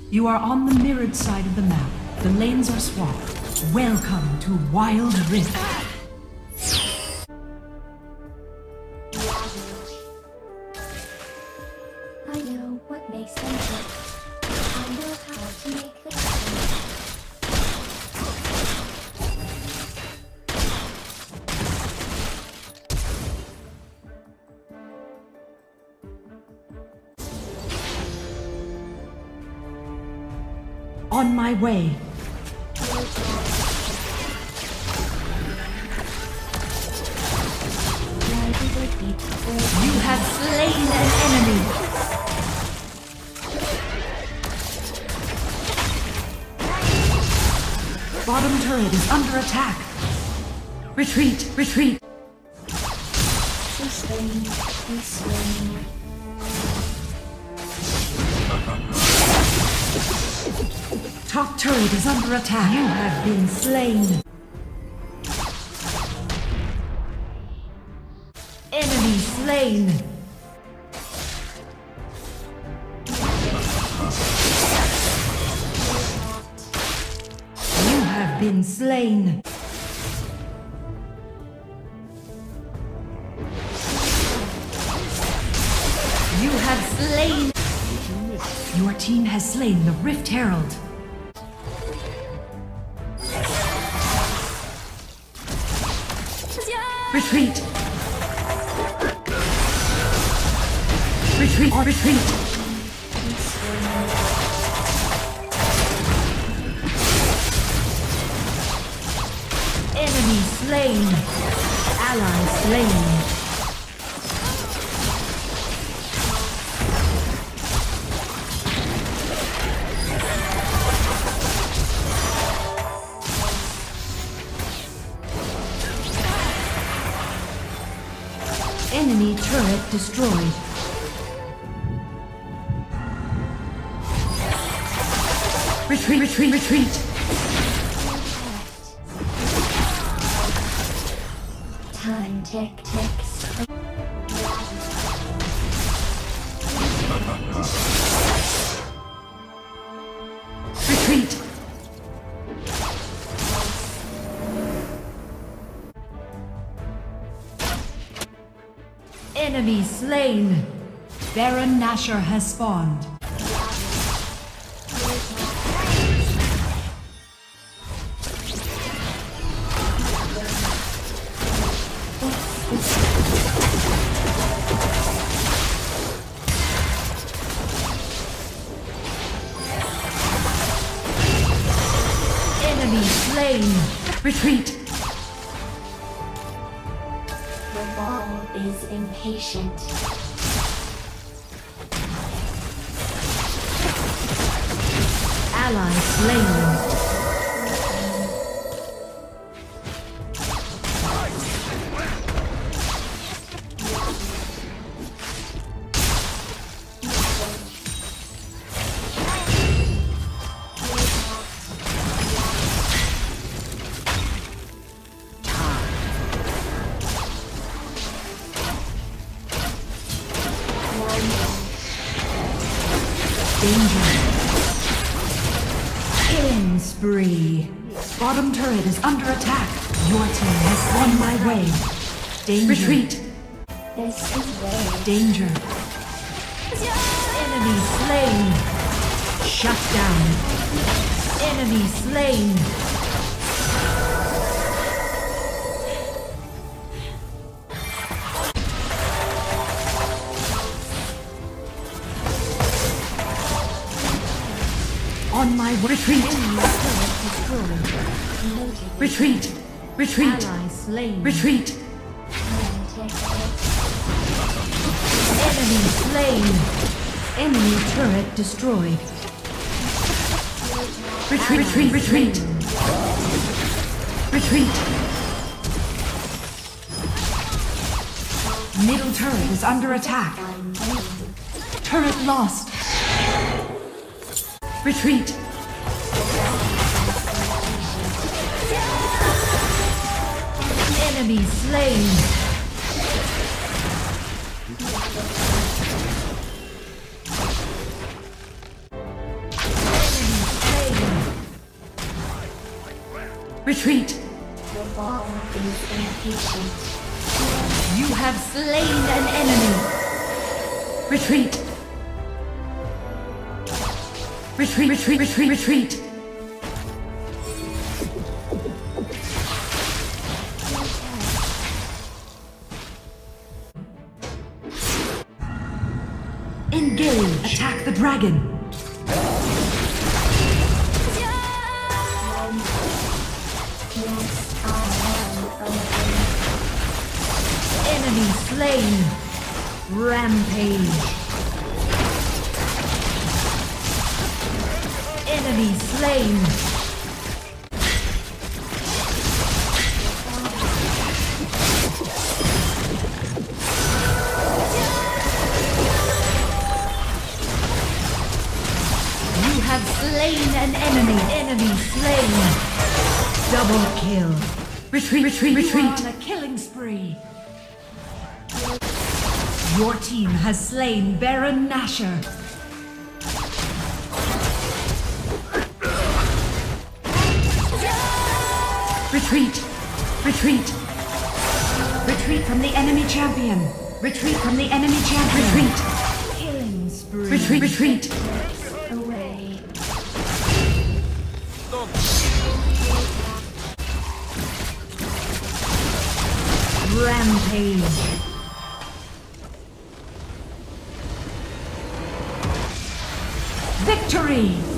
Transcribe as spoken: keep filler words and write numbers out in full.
You are on the mirrored side of the map. The lanes are swapped. Welcome to Wild Rift. I know what makes them tick. I know how to make them tick. On my way. You have slain an enemy. Bottom turret is under attack. Retreat, retreat. Be slain, be slain. Top turret is under attack. You have been slain. Enemy slain. You have been slain. You have slain. Your team has slain the Rift Herald. Retreat! Retreat! Retreat! Enemy slain! Ally slain! Enemy turret destroyed. Retreat, retreat, retreat! Time tick ticks. Retreat! Enemy slain! Baron Nashor has spawned. Enemy slain! Retreat! The wall is impatient. Ally slain! Danger. Killing spree. Bottom turret is under attack. Your team has won my way. Danger. Retreat. This is way. Danger. Enemy slain. Shut down. Enemy slain. On my retreat! Retreat! Retreat! Ally slain! Retreat! Enemy slain! Enemy turret destroyed. Retreat! Retreat! Retreat! Retreat! Middle turret is under attack. Turret lost. Retreat! Enemy slain! Retreat. The ball is impatient. You have slain an enemy. Retreat. Retreat, retreat, retreat, retreat. Engage. Attack the dragon. Enemy slain. Rampage. Enemy slain. You have slain an enemy. Enemy slain. Double kill. Retreat, retreat, retreat. You are on a killing spree. Your team has slain Baron Nashor. Retreat! Retreat! Retreat from the enemy champion! Retreat from the enemy champion! Retreat! Killing spree! Retreat! Retreat! Away. Rampage! Victory!